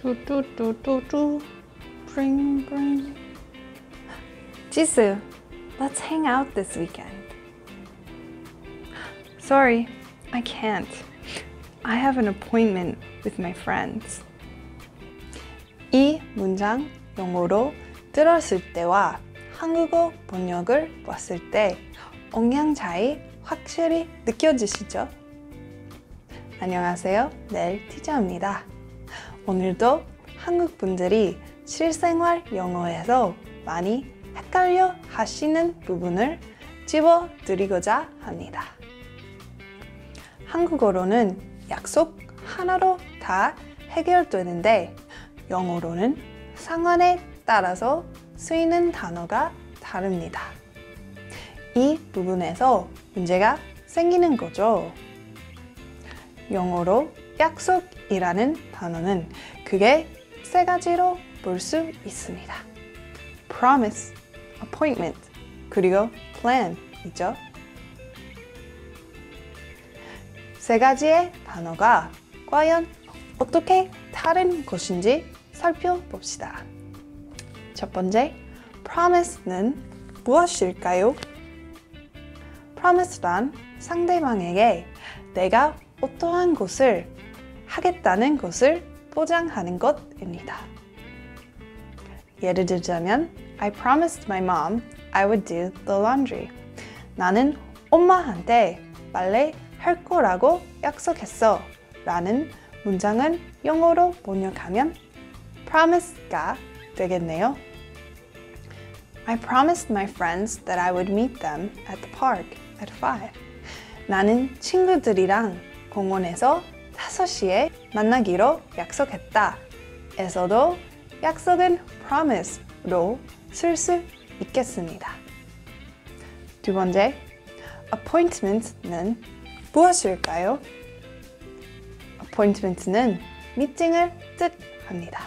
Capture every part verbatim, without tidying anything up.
뚜뚜뚜뚜뚜 bring bring Jisoo, let's hang out this weekend. Sorry, I can't. I have an appointment with my friends. 이 문장 영어로 들었을 때와 한국어 번역을 봤을 때 억양 차이 확실히 느껴지시죠? 안녕하세요, 넬 티저입니다. 오늘도 한국 분들이 실생활 영어에서 많이 헷갈려 하시는 부분을 짚어드리고자 합니다. 한국어로는 약속 하나로 다 해결되는데 영어로는 상황에 따라서 쓰이는 단어가 다릅니다. 이 부분에서 문제가 생기는 거죠. 영어로 약속이라는 단어는 크게 세 가지로 볼 수 있습니다. promise, appointment, 그리고 plan이죠. 세 가지의 단어가 과연 어떻게 다른 것인지 살펴봅시다. 첫 번째, promise는 무엇일까요? promise란 상대방에게 내가 어떠한 것을 하겠다는 것을 보장하는 것입니다. 예를 들자면 I promised my mom I would do the laundry. 나는 엄마한테 빨래 할 거라고 약속했어 라는 문장은 영어로 번역하면 promise가 되겠네요. I promised my friends that I would meet them at the park at five. 나는 친구들이랑 공원에서 다섯 시에 만나기로 약속했다. 에서도 약속은 promise로 쓸 수 있겠습니다. 두 번째, appointment는 무엇일까요? appointment는 미팅을 뜻합니다.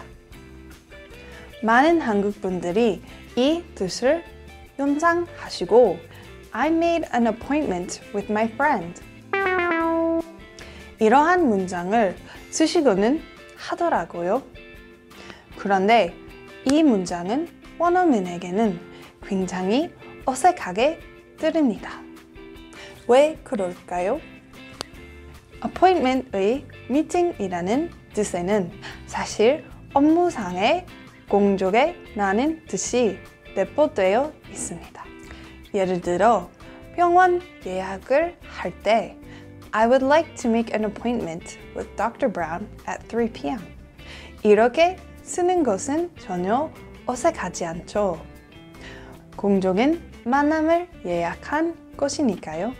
많은 한국 분들이 이 뜻을 연상하시고 I made an appointment with my friend. 이러한 문장을 쓰시고는 하더라고요. 그런데 이 문장은 원어민에게는 굉장히 어색하게 들립니다. 왜 그럴까요? appointment의 미팅이라는 뜻에는 사실 업무상의 공적에 라는 뜻이 내포되어 있습니다. 예를 들어 병원 예약을 할 때 I would like to make an appointment with Doctor Brown at three p m 이렇게 쓰는 것은 전혀 어색하지 않죠. 공적인 만남을 예약한 것이니까요.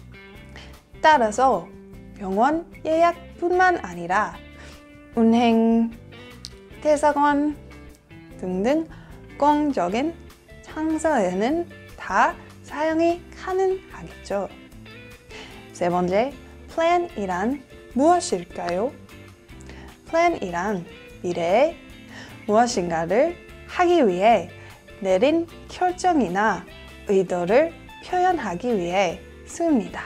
따라서 병원 예약뿐만 아니라 은행, 대사관 등등 공적인 장소에는 다 사용이 가능하겠죠. 세 번째, plan이란 무엇일까요? plan이란 미래에 무엇인가를 하기 위해 내린 결정이나 의도를 표현하기 위해 씁니다.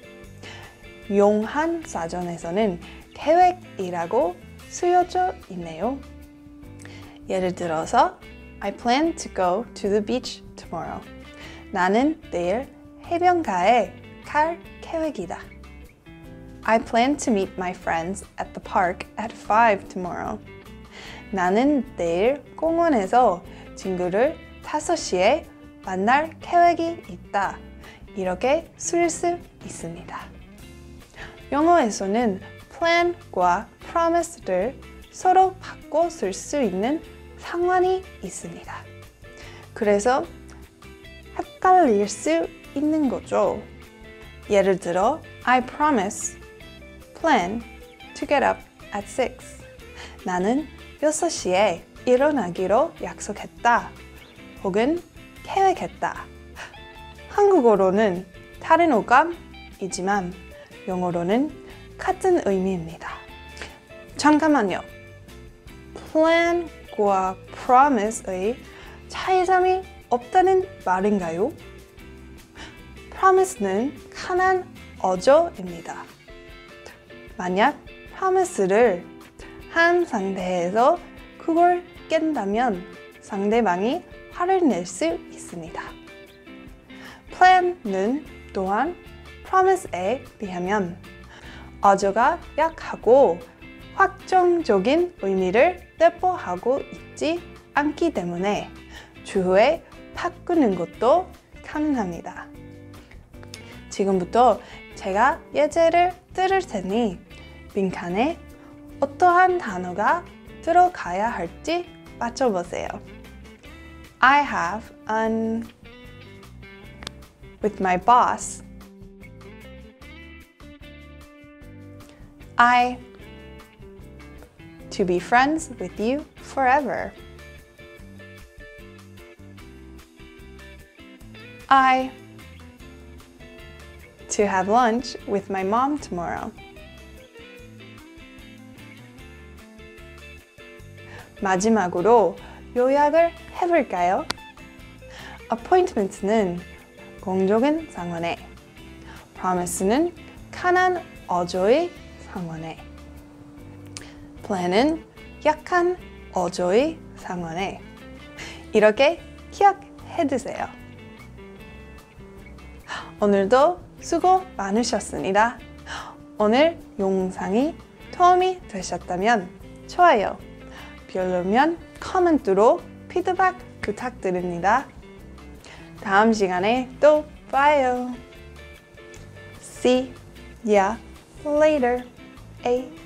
용한 사전에서는 계획이라고 쓰여져 있네요. 예를 들어서 I plan to go to the beach tomorrow. 나는 내일 해변가에 갈 계획이다. I plan to meet my friends at the park at five tomorrow. 나는 내일 공원에서 친구를 다섯 시에 만날 계획이 있다. 이렇게 쓸 수 있습니다. 영어에서는 plan과 promise를 서로 바꿔 쓸 수 있는 상황이 있습니다. 그래서 헷갈릴 수 있는 거죠. 예를 들어 I promise, plan to get up at six. 나는 여섯 시에 일어나기로 약속했다. 혹은 계획했다. 한국어로는 다른 어감이지만 영어로는 같은 의미입니다. 잠깐만요. plan과 promise의 차이점이 없다는 말인가요? promise는 강한 어조입니다. 만약 promise를 한 상태에서 그걸 깬다면 상대방이 화를 낼 수 있습니다. plan는 또한 promise에 비하면 어조가 약하고 확정적인 의미를 내포하고 있지 않기 때문에 주어에 바꾸는 것도 가능합니다. 지금부터 제가 예제를 들을 테니 빈칸에 어떠한 단어가 들어가야 할지 맞춰보세요. I have an with my boss. I to be friends with you forever. I to have lunch with my mom tomorrow. 마지막으로 요약을 해볼까요? appointment는 공적인 상황에, promise는 강한 어조의 상황에, plan은 약한 어조의 상황에. 이렇게 기억해두세요. 오늘도 수고 많으셨습니다. 오늘 영상이 도움이 되셨다면 좋아요, 별로면 코멘트로 피드백 부탁드립니다. 다음 시간에 또 봐요. See ya later. A